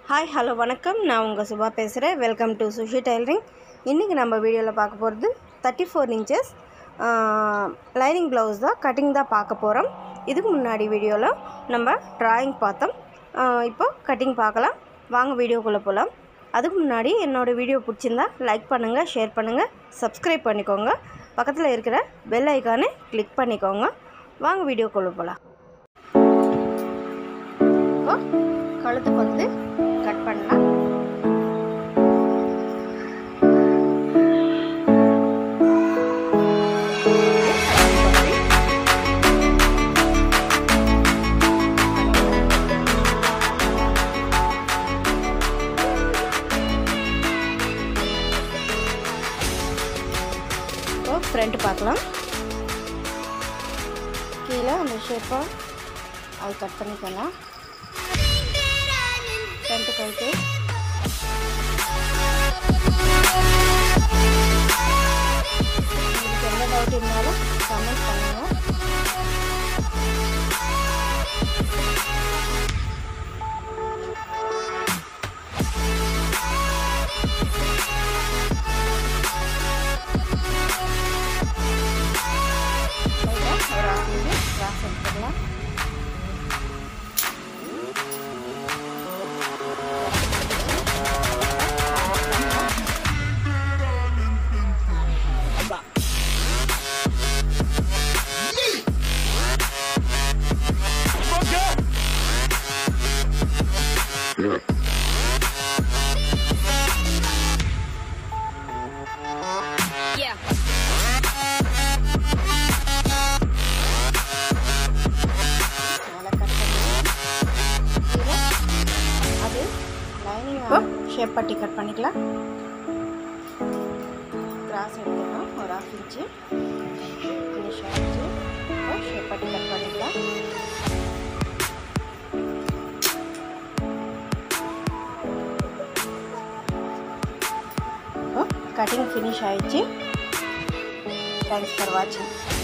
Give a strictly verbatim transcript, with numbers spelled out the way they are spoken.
hi hello वणक्कम நான் உங்க சுபா பேசுறேன் வெல்கம் டு சுஷி டைலரிங் இன்னைக்கு நம்ம வீடியோல பார்க்க போறது thirty four inches lining blouse தான் கட்டிங் தான் பார்க்க போறோம் இதுக்கு முன்னாடி வீடியோல நம்ம டிராயிங் பார்த்தோம் இப்போ கட்டிங் பார்க்கலாம் வாங்க வீடியோக்குள்ள போலாம் அதுக்கு முன்னாடி என்னோட வீடியோ பிடிச்சிருந்தா லைக் பண்ணுங்க ஷேர் பண்ணுங்க Subscribe பண்ணிக்கோங்க பக்கத்துல இருக்கிற பெல் ஐகானை கிளிக் பண்ணிக்கோங்க வாங்க வீடியோக்குள்ள போலாம் இப்போ கழுத்துக்கு வந்து कट பண்ணலாம் तो फ्रंट பார்க்கலாம் கீழ அந்த ஷேப்பா அது கட் பண்ணிக்கலாம் फ्रंट करके என்ன டவுட் இருந்தாலும் கமெண்ட் பண்ணுங்க ஒரு ஆஃப் கிராஸ் எடுத்துக்கலாம் शेप पट्टी कट பண்ணிக்கலாம் கிராஸ் எடுத்துக்கலாம் ஒரு half inch finish ஆயிடுச்சு இப்போ ஷேப் பட்டி கட் பண்ணிக்கலாம் இப்போ கட்டிங் finish ஆயிடுச்சு Thanks for watching